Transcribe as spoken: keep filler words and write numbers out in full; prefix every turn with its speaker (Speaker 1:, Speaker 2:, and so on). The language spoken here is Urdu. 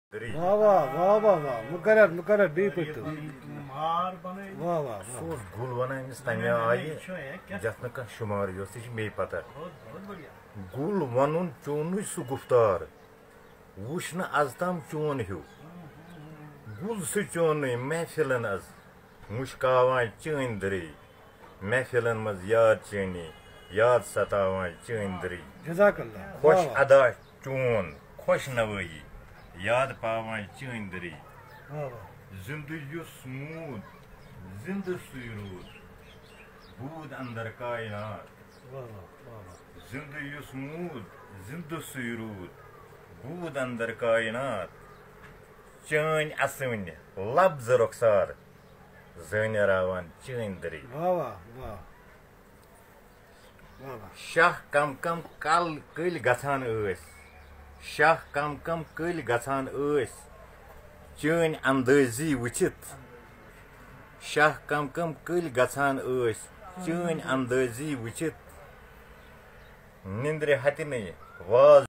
Speaker 1: واہ واہ واہ واہ واہ مقرر مقرر بی پہ واہ واہ
Speaker 2: سہ گل ونان تمہ آیہ یتھ نہ کانٛہہ شمار یۄس تہ مے پتہ گل ونن چون سہ گفتار وچھ نہ از تام چون ہیو گل سہ چون محفلن از مشکاوان چٲنۍ دٕرے محفلن مز یاد چٲنی یاد ستاوان چٲنۍ دٕرے
Speaker 1: جزاک اللہ
Speaker 2: خوش ادا چون خوش نوٲیی یاد پاوان چٲنۍ دٕرے زندٕ یُس موٗد زندٕ سُے روٗد بوٗد اندر کاینات زندٕ یُس موٗد زندٕ سُے روٗد بوٗد اندر کاینات چٲنۍ اسوٕنہِ لب زٕ رۄخسار زٲنِراوان چٲنۍ دٕرے شاہ کم کم کل کٔلۍ گژھان ٲسۍ شاہ کم کم کٔلۍ گژھان ٲسۍ چٲنۍ اندٲزی وٕچھِتھ شاہ کم کم کٔلۍ گژھان ٲسۍ چٲنۍ اندٲزی وٕچھِتھ نِندرِ ہتہِ نہٕ واز